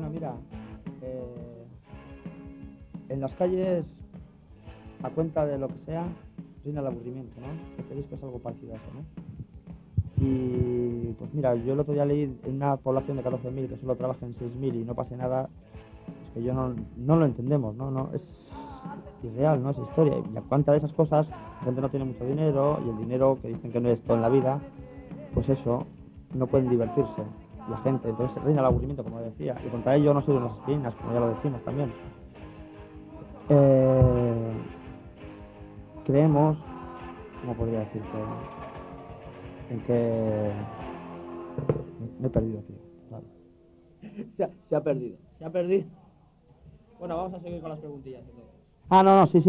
Bueno, mira, en las calles, a cuenta de lo que sea, reina el aburrimiento, ¿no? Este disco es algo parecido a eso, ¿no? Y pues mira, yo el otro día leí en una población de 14.000 que solo trabaja en 6.000 y no pase nada, es que yo no lo entendemos, ¿no? No, es irreal, ¿no? Es historia. Y a cuenta de esas cosas, la gente no tiene mucho dinero y el dinero que dicen que no es todo en la vida, pues eso, no pueden divertirse la gente, entonces reina el aburrimiento, como decía, y contra ello no sirven las aspirinas, como ya lo decimos también. Creemos, ¿cómo podría decirte? En que me he perdido, tío. Vale. Se ha perdido. Se ha perdido. Bueno, vamos a seguir con las preguntillas entonces. No, sí.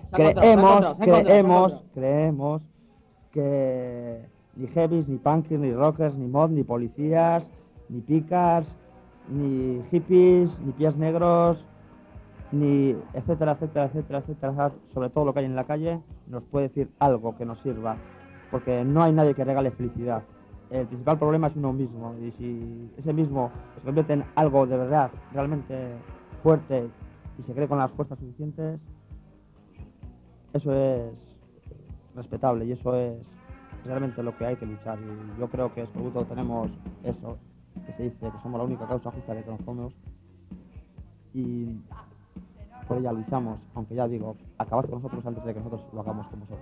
Creemos que ni heavies, ni punkies, ni rockers, ni mod, ni policías, ni picas, ni hippies, ni pies negros, ni etcétera, sobre todo lo que hay en la calle, nos puede decir algo que nos sirva, porque no hay nadie que regale felicidad. El principal problema es uno mismo, y si ese mismo se convierte en algo de verdad, realmente fuerte, y se cree con las fuerzas suficientes, eso es respetable y eso es realmente lo que hay que luchar. Y yo creo que Escorbuto tenemos eso, que se dice que somos la única causa justa de que nos comemos, y por ella luchamos, aunque ya digo, acabad con nosotros antes de que nosotros lo hagamos con vosotros.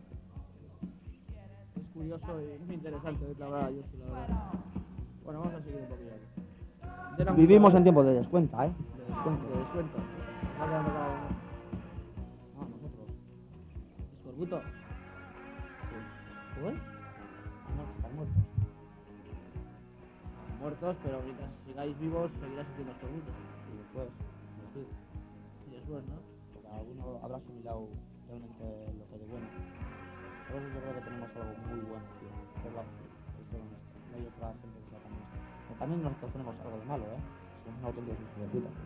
Es curioso y muy interesante la verdad, yo sí, la verdad. Bueno, vamos a seguir un poquillo aquí. Vivimos en tiempos de descuenta, ¿eh? De descuento. ¿Va quedando cada uno? No, nosotros. ¿Escorbuto? ¿Cómo es? Están muertos. Muertos, pero mientras sigáis vivos seguirás siendo escorbuto. Y después, sí. Y después, ¿no? Porque alguno habrá asimilado realmente lo que hay de bueno. Por eso yo creo que tenemos algo muy bueno, tío. No hay otra gente que sea tan honesta. Pero también nosotros tenemos algo de malo, ¿eh? Somos un auténtico hijo de puta.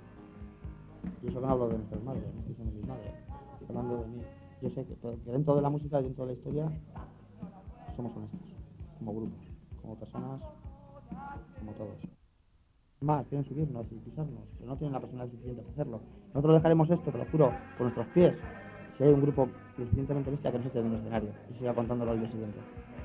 Y eso que no hablo de nuestras madres, no estoy diciendo de mis madres. Estoy hablando de mí. Yo sé que dentro de la música y dentro de la historia somos honestos. Como grupo, como personas, como todos. Más, quieren subirnos y pisarnos, pero no tienen la personalidad suficiente para hacerlo. Nosotros dejaremos esto, te lo juro, con nuestros pies, si hay un grupo lo suficientemente bestia que nos eche de un escenario y siga contándolo al día siguiente.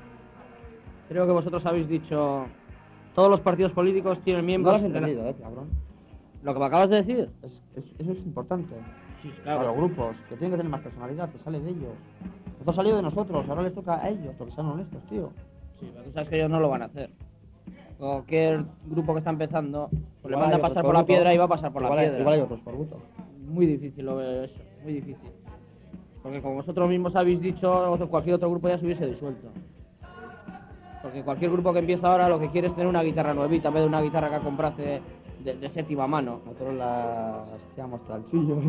Creo que vosotros habéis dicho, todos los partidos políticos tienen miembros... No lo has entendido, cabrón. ¿Lo que me acabas de decir? Eso es importante. Sí, claro. Para los grupos, que tienen que tener más personalidad, que sale de ellos. Esto ha salido de nosotros, ahora les toca a ellos, porque sean honestos, tío. Sí, pero tú sabes que ellos no lo van a hacer. Cualquier grupo que está empezando, pues le Igual manda a hay pasar otros por la Escorbuto, piedra y va a pasar por la piedra. Igual hay otros Escorbuto. Muy difícil lo veo eso, muy difícil. Porque como vosotros mismos habéis dicho, cualquier otro grupo ya se hubiese disuelto. Porque cualquier grupo que empieza ahora lo que quiere es tener una guitarra nuevita en vez de una guitarra que ha comprado de séptima mano. Nosotros las llamamos tralchillos.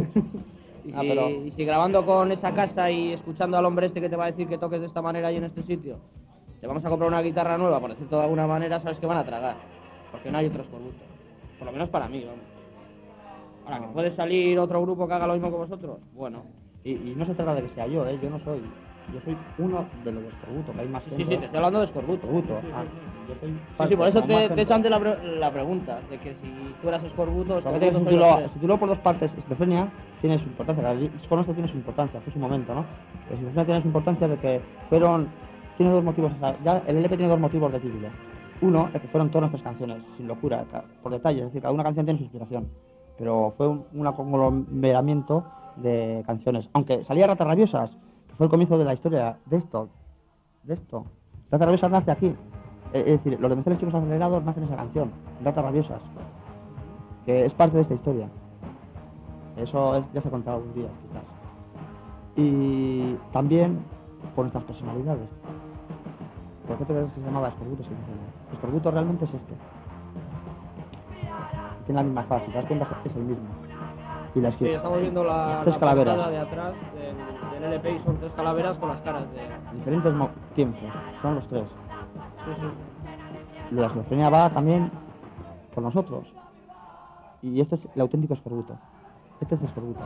Y si grabando con esa casa y escuchando al hombre este que te va a decir que toques de esta manera y en este sitio, te vamos a comprar una guitarra nueva, por decirlo de alguna manera, sabes que van a tragar. Porque no hay otros Escorbuto. Por lo menos para mí, vamos. Ahora, que puede salir otro grupo que haga lo mismo que vosotros, bueno. Y no se trata de que sea yo, yo no soy. Yo soy uno de los de Escorbuto, que hay más gente. Sí, te estoy hablando de Escorbuto. Yo soy por eso te he hecho antes la pregunta, de que si tú eras Escorbuto, si tú lo por dos partes, Esquizofrenia tiene su importancia, el disco nuestro tiene su importancia, fue su momento, ¿no? Esquizofrenia tiene su importancia de que tiene dos motivos, ya el LP tiene dos motivos de título. Uno, es que fueron todas nuestras canciones, sin locura, por detalle, es decir, cada una canción tiene su inspiración, pero fue un conglomeramiento de canciones, aunque salía Ratas Rabiosas, que fue el comienzo de la historia de esto. Ratas Rabiosas nace aquí, es decir, los demenciales chicos acelerados nacen en esa canción, Ratas Rabiosas, que es parte de esta historia. Eso ya se ha contado algún día, quizás. Y también por nuestras personalidades. ¿Por qué te crees que se llamaba Escorbuto? Escorbuto realmente es este. Tiene la misma fase, te das cuenta que es el mismo. Y la sí, estamos viendo la calaveras de atrás del LP y son tres calaveras con las caras de... diferentes tiempos, son los tres. Sí. La esquizofrenia va también por nosotros. Y este es el auténtico Escorbuto. Este es Escorbuto.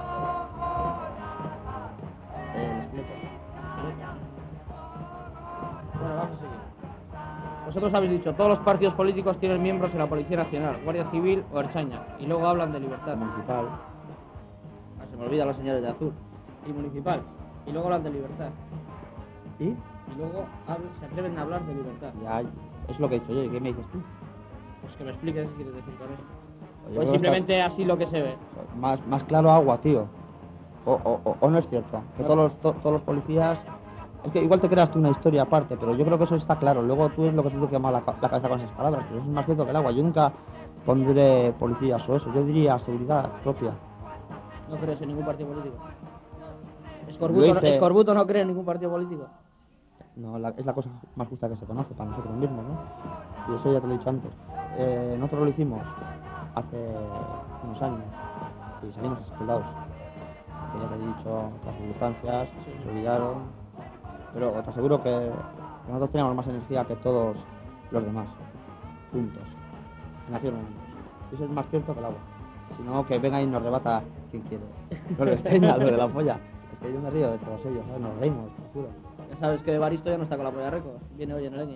Bueno, vamos a seguir. Vosotros habéis dicho, todos los partidos políticos tienen miembros en la Policía Nacional, Guardia Civil o Ertzaintza, y luego hablan de libertad. Municipal. Ah, se me olvidan los señores de azul. Y municipal. Y luego hablan de libertad. ¿Y? Y luego se atreven a hablar de libertad. Ya, es lo que he dicho yo. ¿Y qué me dices tú? Pues que me expliques qué quieres decir con eso. Yo Pues creo simplemente así lo que se ve. más claro agua, tío. O no es cierto. Que todos los policías... Es que igual te creas tú una historia aparte, pero yo creo que eso está claro. Luego tú es lo que te quema la cabeza con esas palabras, pero eso es más cierto que el agua. Yo nunca pondré policías o eso. Yo diría seguridad propia. No crees en ningún partido político. Escorbuto no cree en ningún partido político. No, es la cosa más justa que se conoce para nosotros mismos, ¿no? Y eso ya te lo he dicho antes. Nosotros lo hicimos hace unos años y salimos escoldados. Que ya te he dicho, las circunstancias se olvidaron, pero te aseguro que nosotros teníamos más energía que todos los demás, juntos, en aquel momento. Eso es más cierto que el agua. Si no, que venga y nos rebata quien quiere. No les tenga lo de la polla. Es que yo me río de todos ellos, ¿sabes? Nos reímos, te lo juro. Ya sabes que Evaristo ya no está con la polla récord. Viene hoy en el Lenin.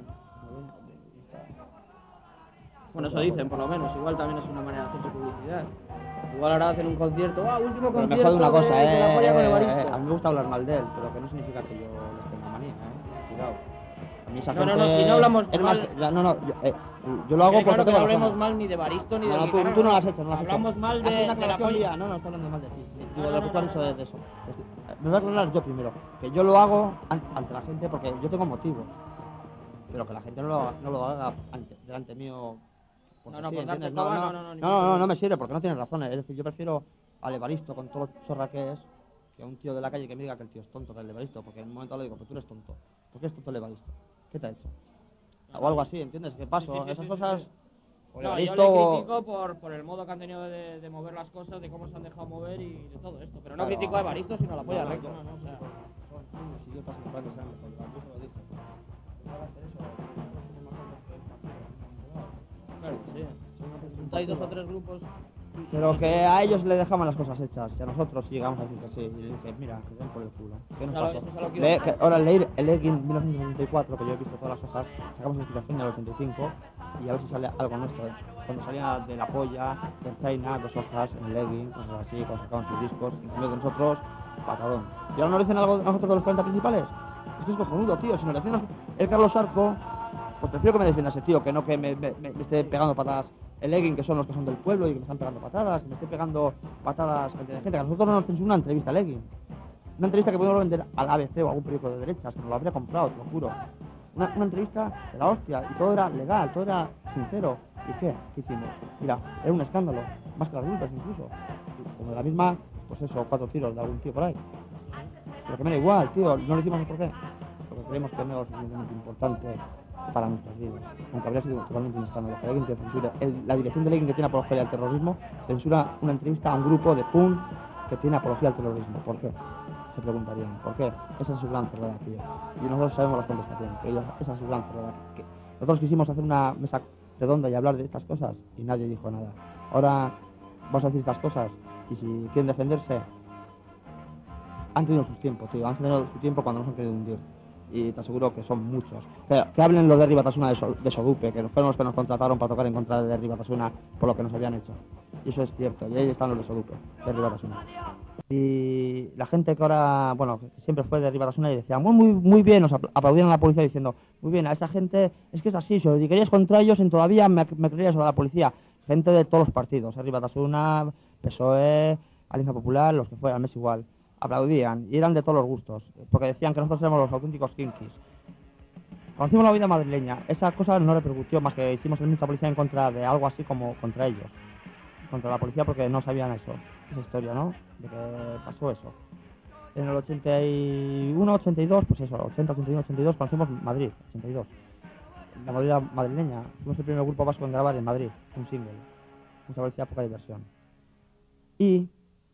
Bueno, eso dicen, por lo menos. Igual también es una manera de hacer publicidad. Igual ahora hacen un concierto. Último concierto. Pero mejor de una cosa, de la polla con Evaristo. A mí me gusta hablar mal de él, pero que no significa que yo les tenga manía, Cuidado. A mí esa No, gente... si no hablamos es mal... más, yo lo hago porque claro que no tengo hablemos razón. mal ni de Evaristo ni de... Tú no lo has hecho, no lo has hecho. Hablamos mal de la polla. No, estoy hablando mal de ti. Digo, de lo que tú has dicho de eso. Me voy a aclarar yo primero. Que yo lo hago ante la gente porque yo tengo motivos. Pero que la gente no lo haga delante mío. No me sirve porque no tienes razón. Es decir, yo prefiero al Evaristo con todo lo chorra que es que a un tío de la calle que me diga que el tío es tonto, que el Evaristo, porque en un momento le digo, pues tú eres tonto. ¿Por qué es tonto el Evaristo? ¿Qué te ha hecho? O algo así, ¿entiendes? ¿Qué pasó? Esas cosas... No, yo le critico por el modo que han tenido de mover las cosas, de cómo se han dejado mover y de todo esto. Pero no critico a Evaristo, sino a la polla recta. O sea... Claro, sí. Hay 2 o 3 grupos... Pero que a ellos le dejamos las cosas hechas, y a nosotros sí llegamos a decir que sí. Y le dije, mira, que den por el culo. ¿Qué nos pasó? Ahora leer el EGIN 1974, que yo he visto todas las hojas, sacamos la explicación del 85, y a ver si sale algo nuestro. Cuando salía de la polla, de China, 2 hojas en el EGIN, cosas así, cuando sacaban sus discos, en cambio de nosotros, patadón. ¿Y ahora nos dicen algo nosotros de los 40 principales? Es que es cojonudo, tío. Si nos decían el Carlos Arco, pues prefiero que me defienda ese tío, que no que me esté pegando patadas el Egin, que son los que son del pueblo y que me están pegando patadas, que me esté pegando patadas gente de gente, que a nosotros no nos censuran una entrevista al Egin. Una entrevista que podemos vender al ABC o a algún periódico de derechas, que nos lo habría comprado, te lo juro. Una entrevista de la hostia, y todo era legal, todo era sincero. ¿Y qué? ¿Qué hicimos? Mira, era un escándalo, más que las multas incluso. Y como de la misma, pues eso, 4 tiros de algún tío por ahí. Pero que me da igual, tío, no lo hicimos por qué. Porque creemos que no es suficientemente importante para nuestras vidas, aunque habría sido totalmente un escándalo. Que alguien te censure, la dirección de ley que tiene apología al terrorismo censura una entrevista a un grupo de PUN que tiene apología al terrorismo. ¿Por qué? Se preguntarían, ¿por qué? Esa es su gran cerrada, tío. Y nosotros sabemos las contestaciones, pero esa es su gran cerrada. Nosotros quisimos hacer una mesa redonda y hablar de estas cosas y nadie dijo nada. Ahora vamos a decir estas cosas y si quieren defenderse, han tenido sus tiempos, tío. Han tenido su tiempo cuando nos han querido hundir. Y te aseguro que son muchos. Que hablen los de Ribatasuna de Sodupe, que fueron los que nos contrataron para tocar en contra de Ribatasuna por lo que nos habían hecho. Y eso es cierto, y ahí están los de Sodupe, de Ribatasuna. Y la gente que ahora, bueno, que siempre fue de Ribatasuna y decía, muy bien, nos aplaudieron a la policía diciendo, muy bien, a esa gente, es que es así, si os queríais contra ellos, en todavía me creíais sobre la policía. Gente de todos los partidos, Ribatasuna, PSOE, Alianza Popular, los que fueran, es igual. Aplaudían y eran de todos los gustos, porque decían que nosotros éramos los auténticos kinkis. Conocimos la vida madrileña, esa cosa no repercutió más que hicimos mucha policía en contra de algo así como contra ellos, contra la policía porque no sabían eso, esa historia, ¿no? De que pasó eso. En el 81, 82, pues eso, 80, 81, 82, conocimos Madrid, 82. La movida madrileña, fuimos el primer grupo vasco en grabar en Madrid, un single, mucha policía, poca diversión. Y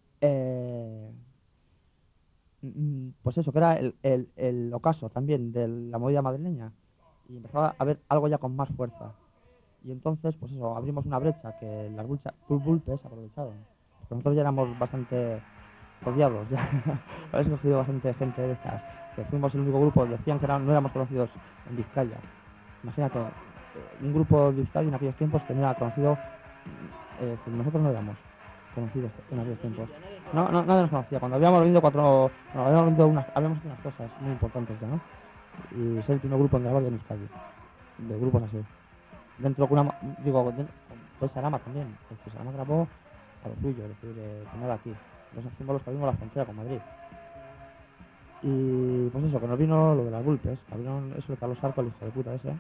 pues eso, que era el ocaso también de la movida madrileña y empezaba a haber algo ya con más fuerza y entonces pues eso, abrimos una brecha que las bulpes aprovecharon porque nosotros ya éramos bastante odiados, ya habéis cogido bastante gente de estas, que fuimos el único grupo, decían que no éramos conocidos en Vizcaya, imagínate, un grupo de Euskadi en aquellos tiempos que no era conocido, que nosotros no éramos conocidos en aquellos tiempos. Nadie nos conocía. Cuando habíamos venido habíamos hecho unas cosas muy importantes ya, ¿no? Y ser el primer grupo en grabar en Euskadi, de grupos así. Dentro de pues Sarama también. Pues Sarama grabó a lo suyo, es decir, tener aquí. Los símbolos que abrimos la frontera con Madrid. Y pues eso, que nos vino lo de las Vulpes, abrieron eso de Carlos Arco, el hijo de puta ese,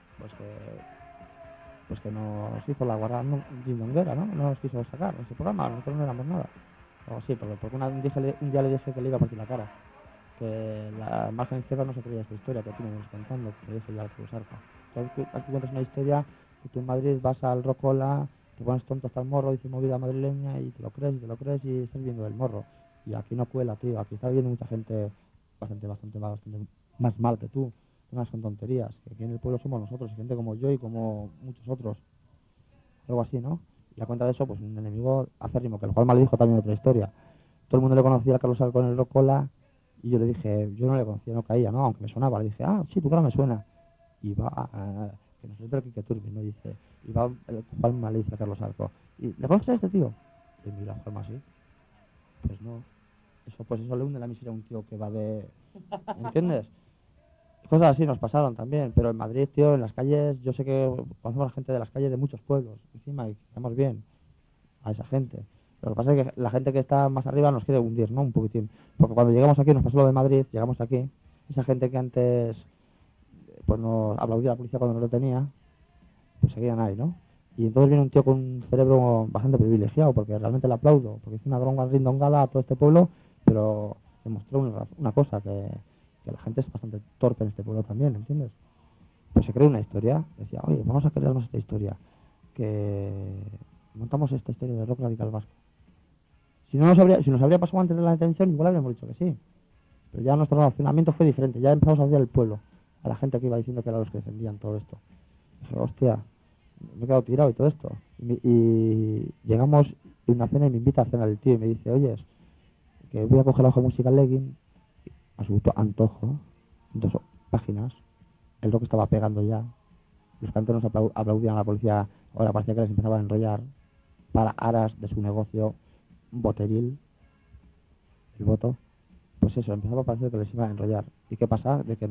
pues que nos hizo la guarda rindonguera, ¿no? No nos quiso sacar ese programa, nosotros no éramos nada. O sí, porque un día le dije que le iba a partir la cara, que la margen izquierda no se creía esta historia que tú me vienes contando, que le dije ya a Carlos Arco. Entonces, aquí cuentas una historia que tú en Madrid vas al Rocola, te pones tonto hasta el morro, dices movida madrileña y te lo crees y estás viendo el morro. Y aquí no cuela, tío, aquí está viendo mucha gente bastante más mal que tú. No son tonterías, que aquí en el pueblo somos nosotros, y gente como yo y como muchos otros. Algo así, ¿no? Y a cuenta de eso, pues un enemigo acérrimo, que lo cual me lo dijo también otra historia. Todo el mundo le conocía a Carlos Arco en el Rocola, y yo le dije, yo no le conocía, no caía, ¿no? Aunque me sonaba, le dije, sí, tu cara me suena. Y va, que no sé el que Turbi, ¿no? Dice, y va Juanma le dice a Carlos Arco, ¿y le conoces a este tío? Y mira, Juanma, sí. Pues no. Eso le hunde la miseria a un tío que va de... ¿Entiendes? Cosas así nos pasaron también, pero en Madrid, tío, en las calles, yo sé que conocemos a la gente de las calles de muchos pueblos, encima, y quedamos bien a esa gente. Lo que pasa es que la gente que está más arriba nos quiere hundir, ¿no? Un poquitín. Porque cuando llegamos aquí, nos pasó lo de Madrid, llegamos aquí, esa gente que antes pues nos aplaudía a la policía cuando no lo tenía, pues seguían ahí, ¿no? Y entonces viene un tío con un cerebro bastante privilegiado, porque realmente le aplaudo, porque hizo una dronga rindongada a todo este pueblo, pero demostró una cosa, que la gente es bastante torpe en este pueblo también, ¿entiendes? Pues se creó una historia, decía, oye, vamos a crearnos esta historia, que montamos esta historia de rock radical vasco. Si nos habría pasado antes de la detención, igual habríamos dicho que sí, pero ya nuestro relacionamiento fue diferente, ya empezamos a odiar el pueblo, a la gente que iba diciendo que eran los que defendían todo esto. Dije, hostia, me he quedado tirado y todo esto. Y llegamos a una cena y me invita a cenar el tío y me dice, oye, que voy a coger la hoja musical Legging, a su antojo, 2 páginas, el rock estaba pegando ya, los canteros aplaudían a la policía, ahora parecía que les empezaba a enrollar para aras de su negocio boteril, el voto, pues eso, empezaba a parecer que les iba a enrollar. ¿Y qué pasa? De que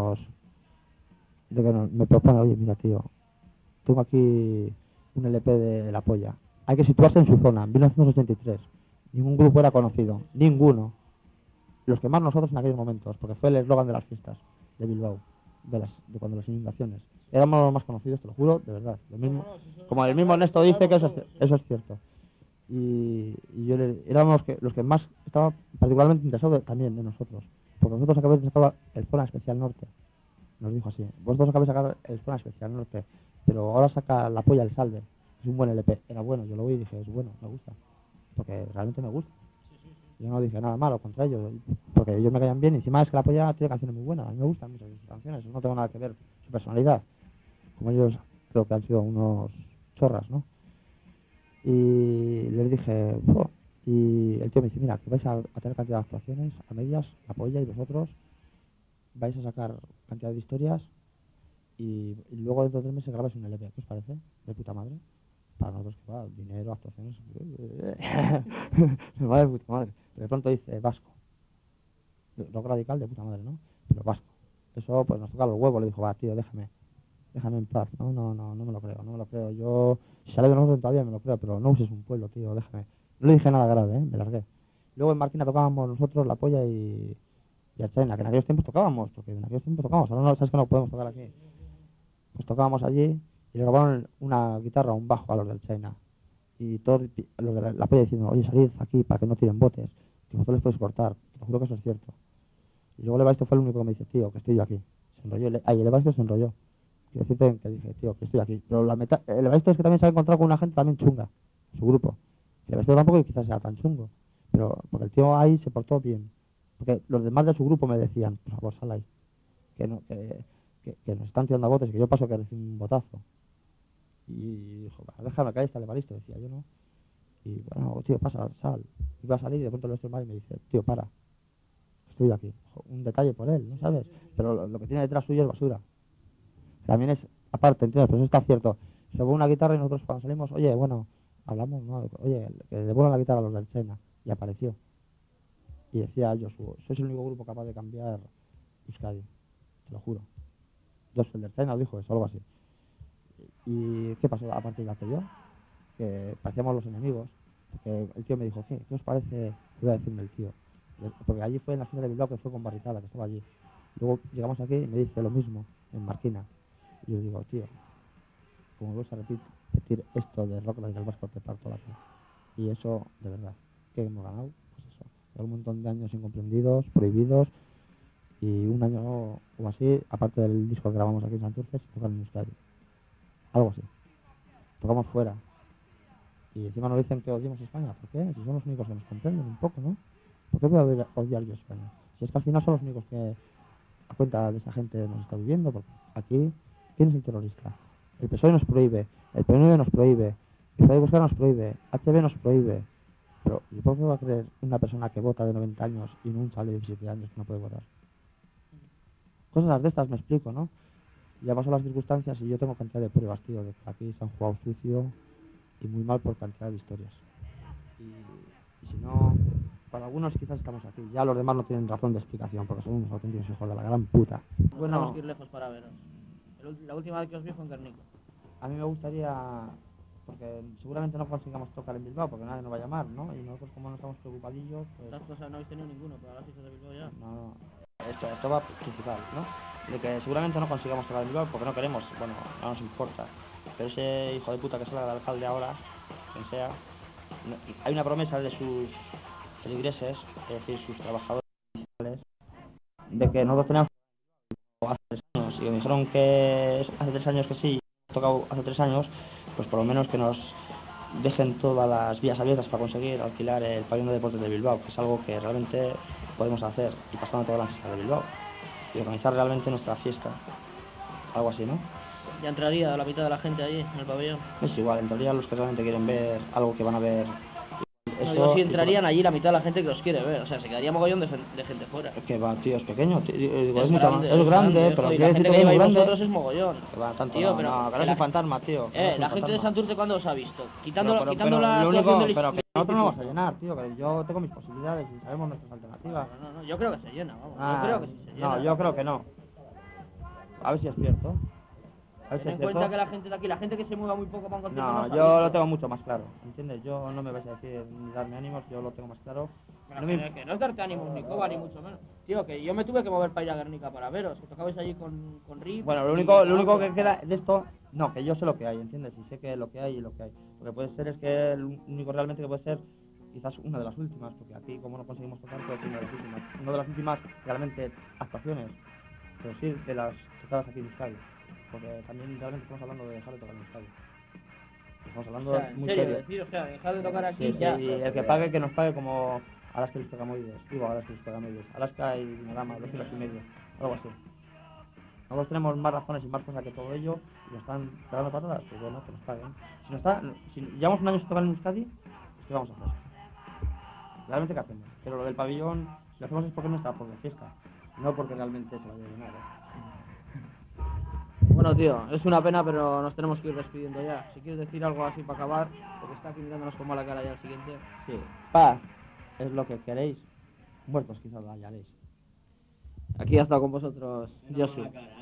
me propone, oye, mira tío, tengo aquí un LP de La Polla. Hay que situarse en su zona, en 1983. Ningún grupo era conocido, ninguno. Los que más nosotros en aquellos momentos, porque fue el eslogan de las fiestas de Bilbao, de cuando las inundaciones. Éramos los más conocidos, te lo juro, de verdad. Lo mismo, como el mismo Ernesto dice que eso es cierto. Y éramos los que más estaban particularmente interesados también de nosotros. Porque nosotros acabamos de sacar el Zona Especial Norte. Nos dijo así, vosotros acabáis de sacar el Zona Especial Norte, pero ahora saca La Polla el Salve. Es un buen LP. Era bueno, yo lo oí y dije, es bueno, me gusta. Porque realmente me gusta. Yo no dije nada malo contra ellos, porque ellos me caían bien y encima es que La Polla tiene canciones muy buenas, a mí me gustan muchas de sus canciones, no tengo nada que ver su personalidad, como ellos creo que han sido unos chorras, ¿no? Y les dije, y el tío me dice, mira, que vais a tener cantidad de actuaciones a medias, La Polla y vosotros vais a sacar cantidad de historias y luego dentro de 3 meses grabáis un LP, ¿qué os parece? De puta madre. Para nosotros que va, dinero, actuaciones, me va de puta madre. Pero de pronto dice vasco, rock radical de puta madre, ¿no? Pero vasco. Eso pues nos toca los huevos, le dijo, va tío, déjame en paz. No me lo creo. Yo, si sale de nosotros todavía me lo creo, pero no uses un pueblo, tío, déjame. No le dije nada grave, me largué. Luego en Marquina tocábamos nosotros La Polla y Archaina, que en aquellos tiempos tocábamos, ahora no sabes que no podemos tocar aquí. Pues tocábamos allí y le robaron una guitarra, un bajo a los del China. Y todos los de La Polla diciendo, oye, salid aquí para que no tiren botes, que vosotros les podéis cortar. Te juro que eso es cierto. Y luego el Evaristo fue el único que me dice, tío, que estoy yo aquí. Se enrolló, el Evaristo se enrolló. Quiero decirte que dije, tío, que estoy aquí. Pero el Evaristo es que también se ha encontrado con una gente también chunga, su grupo. El Evaristo tampoco quizás sea tan chungo, pero porque el tío ahí se portó bien. Porque los demás de su grupo me decían, por favor, sal ahí. Que nos están tirando a botes y que yo paso que recibo un botazo. Y dijo, déjame caer, está el Evaristo, decía yo, ¿no? Y bueno, tío, pasa, sal. Iba a salir y de pronto lo estoy mal y me dice, tío, para. Estoy aquí. Un detalle por él, ¿no sabes? Pero lo que tiene detrás suyo es basura. También es aparte, ¿entiendes? Pues eso está cierto. Se llevó una guitarra y nosotros cuando salimos, oye, bueno, hablamos, ¿no? Oye, que devuelvan la guitarra a los del Sena. Y apareció. Y decía Joshua, sois el único grupo capaz de cambiar Euskadi, te lo juro. Joshua del Sena dijo eso, algo así. ¿Y qué pasó a partir de aquello? Que parecíamos los enemigos. Porque el tío me dijo, ¿qué os parece? Iba a decirme el tío. Porque allí fue en la final de Bilbao, que fue con Barricada, que estaba allí. Luego llegamos aquí y me dice lo mismo, en Marquina. Y yo digo, tío, como vuelves a repetir esto de rock del Vasco, te parto la cara. Y eso, de verdad, ¿qué hemos ganado? Pues eso, un montón de años incomprendidos, prohibidos, y un año o así, aparte del disco que grabamos aquí en Santurce, se tocan en Euskadi. Algo así. Tocamos fuera. Y encima nos dicen que odiamos a España. ¿Por qué? Si son los únicos que nos comprenden un poco, ¿no? ¿Por qué voy a odiar yo a España? Si es que al final son los únicos que, a cuenta de esa gente, nos está viviendo. Porque aquí, ¿quién es el terrorista? El PSOE nos prohíbe, el PNV nos prohíbe, el Frei Buscar nos prohíbe, HB nos prohíbe. Pero, ¿y por qué va a creer una persona que vota de 90 años y un chaval de 17 años que no puede votar? Cosas de estas me explico, ¿no? Ya pasan las circunstancias y yo tengo cantidad de pruebas, tío, de que aquí se han jugado sucio y muy mal por cantidad de historias. Y si no, para algunos quizás estamos aquí. Ya los demás no tienen razón de explicación porque son unos auténticos hijos de la gran puta. Bueno, tenemos que ir lejos para veros. La última vez que os vi fue en Guernica. A mí me gustaría, porque seguramente no consigamos tocar en Bilbao porque nadie nos va a llamar, ¿no? Y nosotros como no estamos preocupadillos, pues... Estas cosas no habéis tenido ninguno, pero ahora sí se de Bilbao ya. No, esto va principal, ¿no? De que seguramente no consigamos tocar en Bilbao porque no queremos, bueno, no nos importa. Pero ese hijo de puta que salga del alcalde ahora, quien sea, hay una promesa de sus feligreses, es decir, sus trabajadores municipales, de que nosotros teníamos hace 3 años, y me dijeron que hace 3 años que sí, tocado hace 3 años, pues por lo menos que nos dejen todas las vías abiertas para conseguir alquilar el pabellón de deportes de Bilbao, que es algo que realmente podemos hacer, y pasando todas las fiestas de Bilbao, y organizar realmente nuestra fiesta, algo así, ¿no? Ya entraría la mitad de la gente allí, en el pabellón. Es igual, entraría los que realmente quieren ver algo que van a ver. No, digo, si entrarían allí la mitad de la gente que os quiere ver, o sea, se quedaría mogollón de gente fuera. Es que va, tío, es pequeño, tío, es grande, pero y quiere la decir gente que que es muy lleváis grande. vosotros es mogollón. Que va, tanto tío, no, pero no, que no es un fantasma, tío. La gente de Santurce, ¿cuándo os ha visto? Quitando la lo actuación único, del pero que nosotros no vamos a llenar, tío, que yo tengo mis posibilidades y sabemos nuestras alternativas. No, yo creo que se llena, vamos. Yo creo que sí se llena. No, yo creo que no. A ver si es cierto. Ten en cuenta que la gente de aquí, la gente que se mueva muy poco para un concierto. No, yo lo tengo mucho más claro, ¿entiendes? Yo no me vais a decir ni darme ánimos, yo lo tengo más claro. Que no es darte ánimos ni coba, ni mucho menos. Tío, que yo me tuve que mover para ir a Guernica para veros, que tocabais allí con Rip. Bueno, lo único que queda de esto, no, que yo sé lo que hay, ¿entiendes? Y sé que lo que hay y lo que hay. Lo que puede ser es que el único realmente que puede ser quizás una de las últimas, porque aquí como no conseguimos tocar, puede ser una de las últimas. Una de las últimas realmente actuaciones, pero sí de las tocadas aquí en Euskadi. Porque también realmente estamos hablando de dejar de tocar en Euskadi. Estamos hablando muy serio. Decir, o sea, dejar de tocar aquí sí, ya. Sí, y el que pague, que nos pague como Alaska y los Pegamoides. Digo, Alaska y los Pegamoides. Alaska y Dinarama, 2 kilos y medio. Algo así. Nosotros tenemos más razones y más cosas que todo ello y nos están pegando patadas, pues bueno, que nos paguen. Si llevamos un año sin tocar en Euskadi, pues ¿qué vamos a hacer? Realmente, ¿qué hacemos? Pero lo del pabellón, si lo hacemos es porque no está por la fiesta, no porque realmente se vaya a llenar. Bueno, tío, es una pena, pero nos tenemos que ir despidiendo ya. Si quieres decir algo así para acabar, porque está aquí mirándonos con mala cara ya el siguiente. Sí, paz es lo que queréis. Muertos quizás lo hallaréis. Aquí ha estado con vosotros Josu.